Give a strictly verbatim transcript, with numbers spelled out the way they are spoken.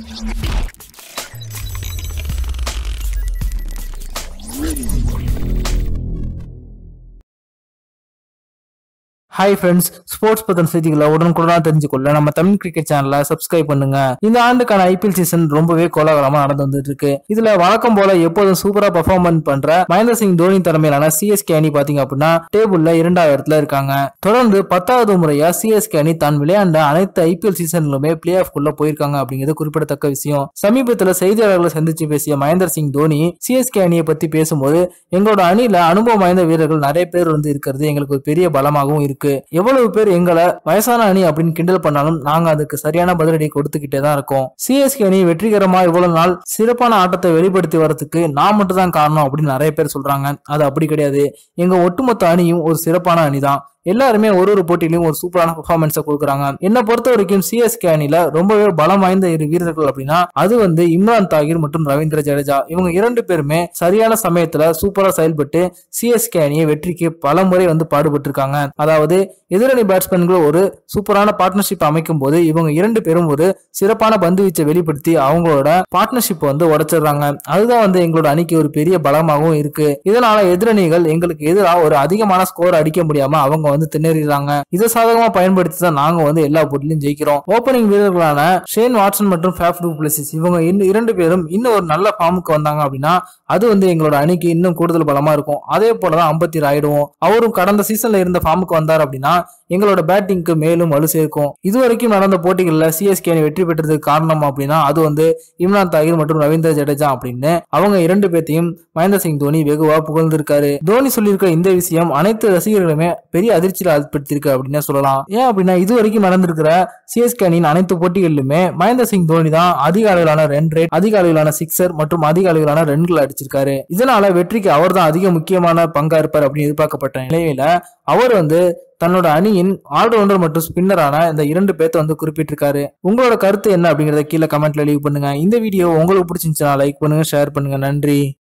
Hi friends, sports பத்தின செய்திகளை உடனுக்குடனா தெரிஞ்சுக்கொள்ள நம்ம தமிழ் கிரிக்கெட் சேனலை சப்ஸ்கிரைப் பண்ணுங்க. இந்த ஆண்டுக்கான ஐபிஎல் சீசன் ரொம்பவே கோலாகலமா நடந்து வந்துட்டு இருக்கு. இதுல வழக்கம் போல எப்போதும் சூப்பரா பெர்ஃபார்மன்ஸ் பண்ற மகேந்திர சிங் தோனி தலைமையிலான சிஎஸ்கே அணி பாத்தீங்க அப்படின்னா டேபிள்ல இரண்டாவது இடத்துல இருக்காங்க. தொடர்ந்து பத்தாவது முறையா சிஎஸ்கே அணி தான் விளையாண்ட அனைத்து ஐபிஎல் சீசன்களுமே பிளே ஆஃப் குள்ள போயிருக்காங்க அப்படிங்கிறது குறிப்பிடத்தக்க விஷயம். சமீபத்துல செய்தியாளர்களை சந்திச்சு பேசிய மகேந்திர சிங் தோனி சிஎஸ்கே அணியை பத்தி பேசும்போது, எங்களோட அணியில அனுபவம் வாய்ந்த வீரர்கள் நிறைய பேர் வந்து இருக்கிறது எங்களுக்கு ஒரு பெரிய பலமாகவும் இருக்கு. எவ்வளவு பேர் எங்களை வயசான அணி அப்படின்னு கிண்டல் பண்ணாலும் நாங்க அதுக்கு சரியான பதிலடி கொடுத்துக்கிட்டே தான் இருக்கோம். சிஎஸ்கே அணி வெற்றிகரமா இவ்வளவு நாள் சிறப்பான ஆட்டத்தை வெளிப்படுத்தி வரதுக்கு நான் மட்டும் தான் காரணம் அப்படின்னு நிறைய பேர் சொல்றாங்க. அது அப்படி கிடையாது. எங்க ஒட்டுமொத்த அணியும் ஒரு சிறப்பான அணிதான். எல்லாருமே ஒரு ஒரு போட்டியிலும் ஒரு சூப்பரான பெர்ஃபார்மன்ஸை கொடுக்குறாங்க. என்ன பொறுத்த வரைக்கும் சிஎஸ்கே அணில ரொம்பவே பலம் வாய்ந்த இரு வீரர்கள் அப்படின்னா அது வந்து இம்ரான் தாகிர் மற்றும் ரவீந்திர ஜடேஜா. இவங்க இரண்டு பேருமே சரியான சமயத்துல சூப்பரா செயல்பட்டு சிஎஸ்கே அணியை வெற்றிக்கு பல முறை வந்து பாடுபட்டு இருக்காங்க. அதாவது எதிரணி பேட்ஸ்மேன்கள் ஒரு சூப்பரான பார்ட்னர்ஷிப் அமைக்கும் போது இவங்க இரண்டு பேரும் ஒரு சிறப்பான பந்து வீச்சை வெளிப்படுத்தி அவங்களோட பார்ட்னர்ஷிப் வந்து உடைச்சிடுறாங்க. அதுதான் வந்து எங்களோட அணிக்கு ஒரு பெரிய பலமாகவும் இருக்கு. இதனால எதிரணிகள் எங்களுக்கு எதிராக ஒரு அதிகமான ஸ்கோர் அடிக்க முடியாம அவங்க வந்து திணறாங்க. இதை சாதகமா பயன்படுத்தி தான் நாங்க வந்து எல்லா போட்டியிலும் ஜெயிக்கிறோம். ஓப்பனிங் வீரர்களான ஷேன் வாட்சன் மற்றும் ஃபேஃப் டு பிளஸிஸ் இவங்க இரண்டு பேரும் இன்னும் ஒரு நல்ல ஃபார்முக்கு வந்தாங்க அப்படின்னா அது வந்து எங்களோட அணிக்கு இன்னும் கூடுதல் பலமா இருக்கும். அதே போலதான் அம்பத்தி ராயிடுவோம். அவரும் கடந்த சீசன்ல இருந்த ஃபார்முக்கு வந்தார் அப்படின்னா எங்களோட பேட்டிங்க்கு மேலும் வலு சேர்க்கும். இதுவரைக்கும் நடந்த போட்டிகள்ல சிஎஸ்கே அணி வெற்றி பெற்றதுக்கு காரணம் அப்படின்னா அது வந்து இம்ரான் தாகிர் மற்றும் ரவீந்திர ஜடேஜா அப்படின்னு அவங்க இரண்டு பேர்த்தையும் மகேந்திர சிங் தோனி வெகுவா புகழ்ந்திருக்காரு. தோனி சொல்லியிருக்க இந்த விஷயம் அனைத்து ரசிகர்களுமே பெரிய அதிர்ச்சியில் ஏற்படுத்தியிருக்கு அப்படின்னு சொல்லலாம். ஏன் அப்படின்னா இதுவரைக்கும் நடந்திருக்கிற சிஎஸ்கே அணியின் அனைத்து போட்டிகளிலுமே மகேந்திர சிங் தோனி தான் அதிக அளவிலான ரன் ரேட், அதிக அளவிலான சிக்ஸர் மற்றும் அதிக அளவிலான ரன்கள் அடிச்சிருக்காரு. இதனால வெற்றிக்கு அவர் தான் அதிக முக்கியமான பங்கா இருப்பார் அப்படின்னு எதிர்பார்க்கப்பட்ட நிலையில அவர் வந்து தன்னோட அணியின் ஆல்ரவுண்டர் மற்றும் ஸ்பின்னரான இந்த இரண்டு பேர்த்த வந்து குறிப்பிட்டிருக்காரு. உங்களோட கருத்து என்ன அப்படிங்கறத கீழே கமெண்ட்ல லீவ் பண்ணுங்க. இந்த வீடியோ உங்களுக்கு பிடிச்சிருந்துச்சுன்னா லைக் பண்ணுங்க, ஷேர் பண்ணுங்க. நன்றி.